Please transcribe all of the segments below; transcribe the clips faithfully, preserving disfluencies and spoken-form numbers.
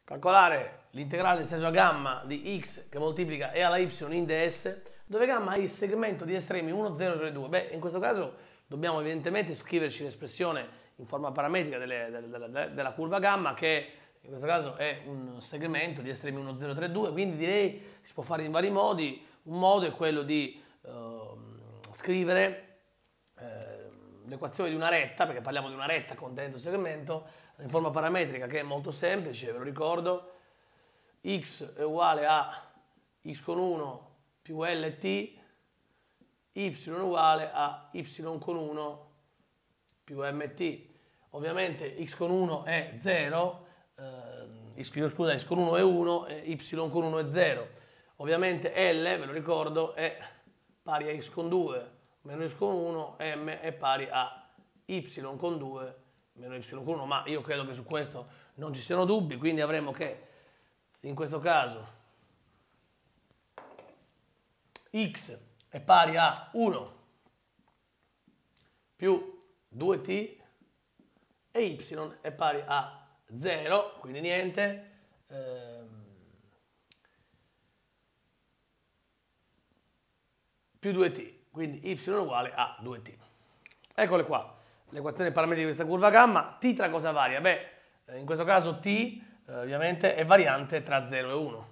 calcolare l'integrale esteso a gamma di x che moltiplica e alla y in ds, dove gamma è il segmento di estremi uno, zero, tre, due. Beh, in questo caso dobbiamo evidentemente scriverci l'espressione in forma parametrica delle, delle, delle, della curva gamma, che in questo caso è un segmento di estremi uno, zero, tre, due, quindi direi si può fare in vari modi. Un modo è quello di uh, scrivere uh, l'equazione di una retta, perché parliamo di una retta contenente un segmento, in forma parametrica, che è molto semplice, ve lo ricordo. X è uguale a x con uno più lt, y è uguale a y con uno più mt. Ovviamente x con uno è zero, eh, scusa, x con uno è uno e y con uno è zero. Ovviamente L, ve lo ricordo, è pari a x con due meno x con uno, m è pari a y con due meno y con uno, ma io credo che su questo non ci siano dubbi, quindi avremo che in questo caso x è pari a uno più due t e y è pari a zero, quindi niente, ehm, più due t, quindi y è uguale a due t. Eccole qua, l'equazione parametrica di questa curva gamma. T tra cosa varia? Beh, in questo caso t eh, ovviamente è variante tra zero e uno.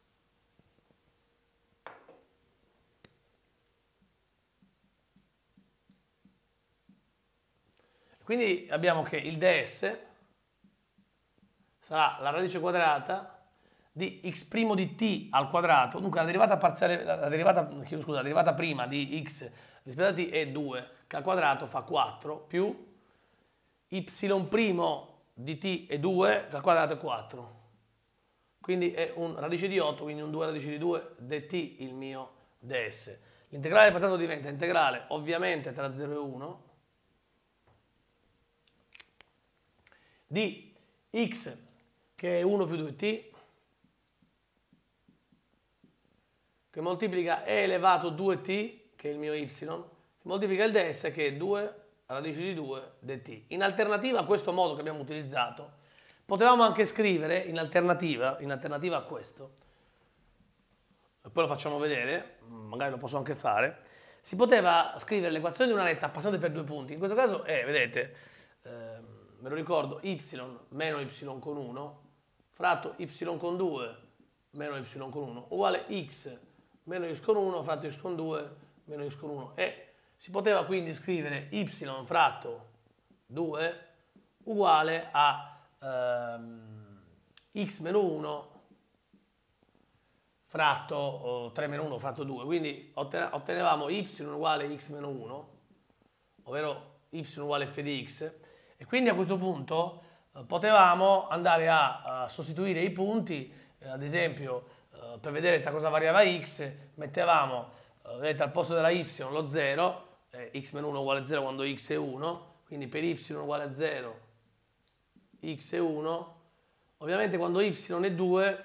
Quindi abbiamo che il ds sarà la radice quadrata di x' di t al quadrato, dunque la derivata parziale, la derivata, scusa, la derivata prima di x rispetto a t è due, che al quadrato fa quattro, più y' di t è due, che al quadrato è quattro. Quindi è un radice di otto, quindi un due radice di due dt il mio ds. L'integrale pertanto diventa integrale ovviamente tra zero e uno di x, che è uno più due t, che moltiplica e elevato due t, che è il mio y, che moltiplica il ds, che è due radice di due dt. In alternativa a questo modo che abbiamo utilizzato, potevamo anche scrivere, in alternativa, in alternativa a questo, e poi lo facciamo vedere, magari lo posso anche fare, si poteva scrivere l'equazione di una retta passante per due punti. In questo caso è, vedete, ehm, me lo ricordo, y meno y con uno fratto y con due meno y con uno uguale x meno y con uno fratto y con due meno y con uno, e si poteva quindi scrivere y fratto due uguale a ehm, x meno uno fratto oh, tre meno uno fratto due, quindi ottenevamo y uguale x meno uno, ovvero y uguale f di x. E quindi a questo punto eh, potevamo andare a, a sostituire i punti, eh, ad esempio eh, per vedere tra cosa variava x, mettevamo eh, vedete, al posto della y lo zero, eh, x meno uno uguale zero quando x è uno, quindi per y uguale a zero, x è uno, ovviamente quando y è due,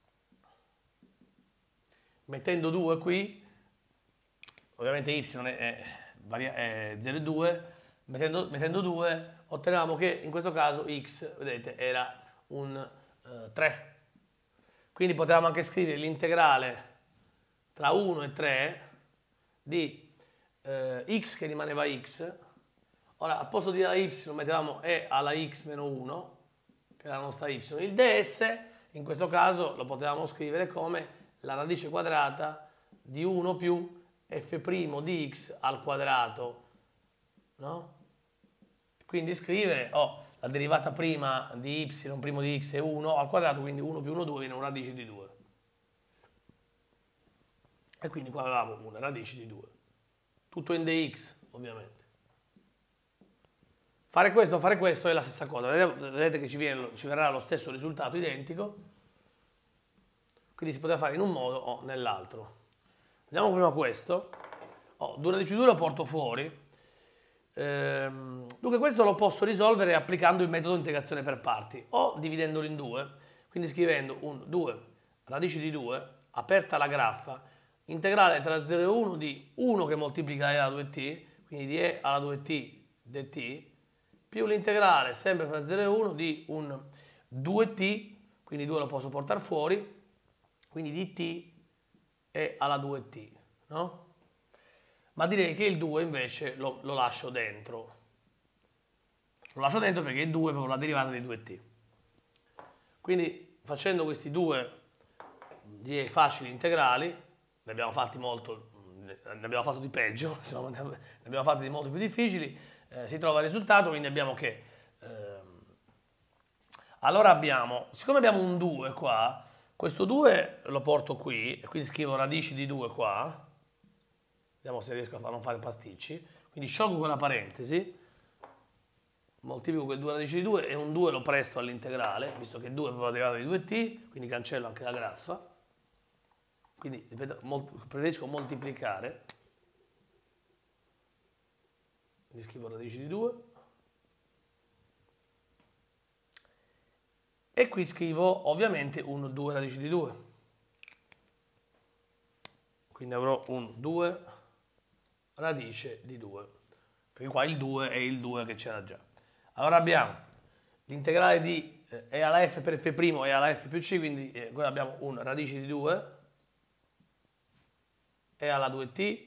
mettendo due qui, ovviamente y è, è, è zero e due, mettendo, mettendo due, ottenevamo che in questo caso x, vedete, era un eh, tre. Quindi potevamo anche scrivere l'integrale tra uno e tre di eh, x che rimaneva x. Ora, al posto di la y mettevamo e alla x meno uno, che è la nostra y. Il ds, in questo caso, lo potevamo scrivere come la radice quadrata di uno più f' di x al quadrato, no? Quindi scrivere, oh, la derivata prima di y primo di x è uno al quadrato, quindi uno più uno, due, viene una radice di due. E quindi qua avevamo una radice di due. Tutto in dx, ovviamente. Fare questo o fare questo è la stessa cosa. Vedete che ci, viene, ci verrà lo stesso risultato identico. Quindi si poteva fare in un modo o nell'altro. Vediamo prima questo. Oh, due radici di due lo porto fuori. Dunque questo lo posso risolvere applicando il metodo integrazione per parti o dividendolo in due, quindi scrivendo un due radici di due, aperta la graffa, integrale tra zero e uno di uno che moltiplica e alla due t, quindi di e alla due t dt, più l'integrale sempre fra zero e uno di un due t quindi due lo posso portare fuori, quindi dt è alla due t, no? Ma direi che il due invece lo, lo lascio dentro. Lo lascio dentro perché il due è proprio la derivata di due t. Quindi facendo questi due direi facili integrali, ne abbiamo fatti molto, ne abbiamo fatto di peggio, insomma, ne abbiamo fatti di molto più difficili, eh, si trova il risultato, quindi abbiamo che, eh, allora abbiamo, siccome abbiamo un due qua, questo due lo porto qui, e quindi scrivo radici di due qua, vediamo se riesco a non fare pasticci, quindi sciolgo quella parentesi, moltiplico quel due radici di due e un due lo presto all'integrale, visto che due è proprio la derivata di due t, quindi cancello anche la graffa. Quindi ripeto, preferisco moltiplicare, quindi scrivo radici di due, e qui scrivo ovviamente un due radici di due, quindi avrò un due radice di due, perché qua il due è il due che c'era già. Allora abbiamo l'integrale di eh, e alla f per f' e alla f più c, quindi eh, qua abbiamo un radice di due e alla due t.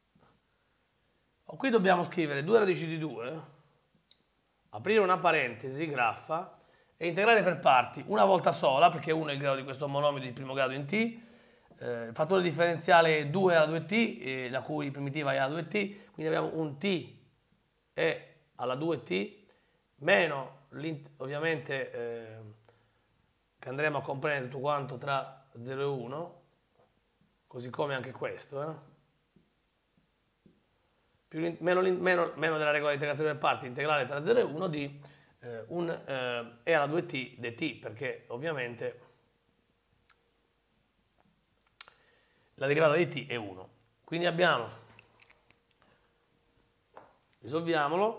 Qui dobbiamo scrivere due radici di due, aprire una parentesi, graffa, e integrare per parti una volta sola, perché uno è il grado di questo monomiio di primo grado in t, eh, il fattore differenziale è due alla due t, eh, la cui primitiva è alla due t, quindi abbiamo un t e alla due t, meno ovviamente eh, che andremo a comprendere tutto quanto tra zero e uno, così come anche questo, eh. Più, meno, meno, meno della regola di integrazione per parti, integrale tra zero e uno di eh, un eh, e alla due t dt, perché ovviamente la derivata di t è uno. Quindi abbiamo, risolviamolo,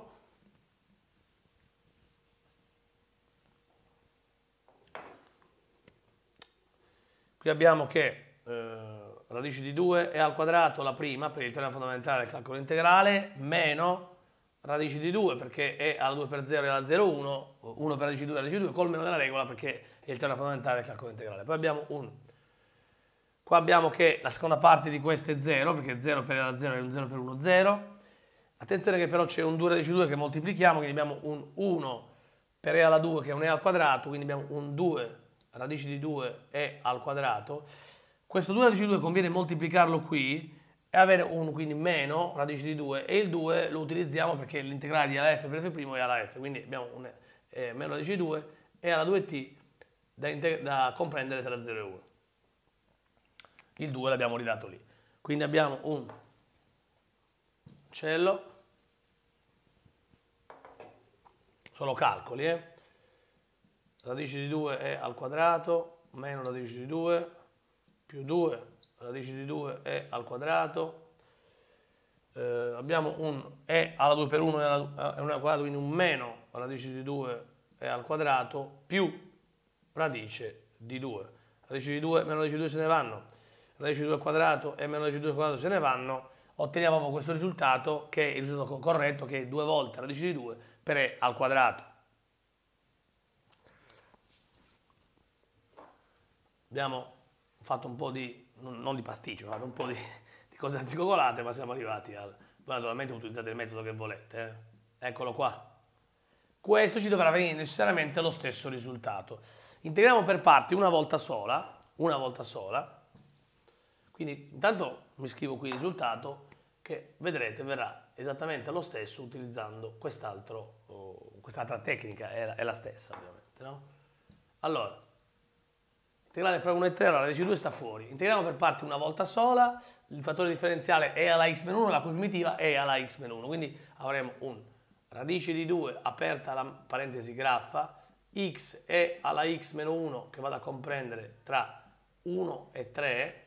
qui abbiamo che eh, radice di due è al quadrato la prima per il teorema fondamentale del calcolo integrale, meno radice di due perché è alla due per zero e alla zero uno, uno per radice di due è radice di due, col meno della regola perché è il teorema fondamentale del calcolo integrale. Poi abbiamo un, qua abbiamo che la seconda parte di questo è zero, perché zero per e alla zero è un zero per uno, zero. Attenzione che però c'è un due radice di due che moltiplichiamo, quindi abbiamo un uno per e alla due che è un e al quadrato, quindi abbiamo un due radice di due e al quadrato. Questo due radice di due conviene moltiplicarlo qui e avere un quindi meno radice di due, e il due lo utilizziamo perché l'integrale di alla f per f' è alla f, quindi abbiamo un eh, meno radice di due e alla due t da, da comprendere tra zero e uno. Il due l'abbiamo ridato lì. Quindi abbiamo un cello, sono calcoli, eh? Radice di due è al quadrato, meno radice di due, più due radice di due è al quadrato, eh, abbiamo un e alla due per uno è al quadrato, quindi un meno radice di due è al quadrato, più radice di due. Radice di due meno radice di due se ne vanno, radice di due al quadrato e meno radice di due al quadrato se ne vanno, otteniamo proprio questo risultato che è il risultato corretto, che è due volte radice di due per e al quadrato. Abbiamo fatto un po' di, non di pasticcio, ma un po' di, di cose anticoccolate, ma siamo arrivati al... Naturalmente utilizzate il metodo che volete, eh? Eccolo qua. Questo ci dovrà venire necessariamente lo stesso risultato. Integriamo per parti una volta sola, una volta sola, quindi intanto mi scrivo qui il risultato che vedrete verrà esattamente lo stesso utilizzando quest'altro, oh, quest'altra tecnica, è la, è la stessa ovviamente, no? Allora, integrale fra uno e tre, allora la radice di due sta fuori. Integriamo per parti una volta sola, il fattore differenziale è alla x meno uno, la cui primitiva è alla x meno uno, quindi avremo un radice di due aperta la parentesi graffa, x è alla x meno uno che vado a comprendere tra uno e tre,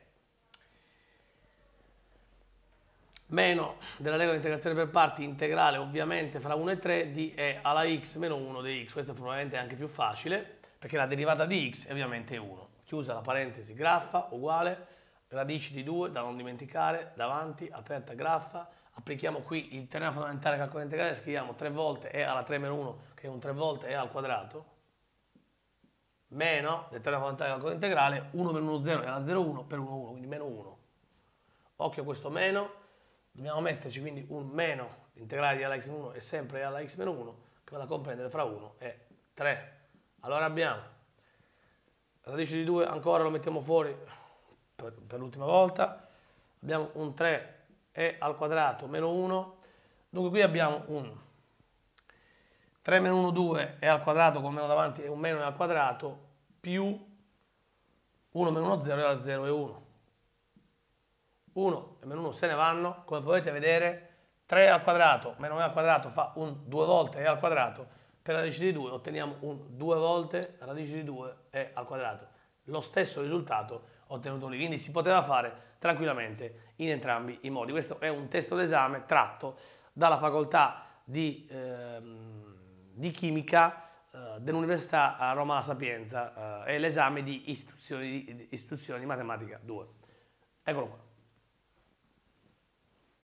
meno della regola di integrazione per parti integrale ovviamente fra uno e tre di e alla x meno uno di x, questo è probabilmente anche più facile perché la derivata di x è ovviamente uno. Chiusa la parentesi graffa uguale, radici di due da non dimenticare, davanti, aperta graffa, applichiamo qui il teorema fondamentale del calcolo integrale, scriviamo tre volte e alla tre meno uno che è un tre volte e al quadrato, meno del teorema fondamentale del calcolo integrale, uno meno uno zero è alla zero virgola uno per uno uno, quindi meno uno. Occhio a questo meno, dobbiamo metterci quindi un meno, l'integrale di alla x meno uno è sempre alla x meno uno, che vado a comprendere fra uno e tre. Allora abbiamo radice di due, ancora lo mettiamo fuori per, per l'ultima volta, abbiamo un tre e al quadrato meno uno, dunque qui abbiamo un tre meno uno, due e al quadrato con meno davanti e un meno e al quadrato più uno meno uno, zero e alla zero e uno. uno e meno uno se ne vanno, come potete vedere tre al quadrato meno e al quadrato fa un due volte e al quadrato, per radice di due otteniamo un due volte radice di due e al quadrato. Lo stesso risultato ottenuto lì, quindi si poteva fare tranquillamente in entrambi i modi. Questo è un testo d'esame tratto dalla facoltà di, ehm, di chimica eh, dell'Università Roma La Sapienza, eh, è l'esame di istruzioni di, di istruzioni di matematica due. Eccolo qua.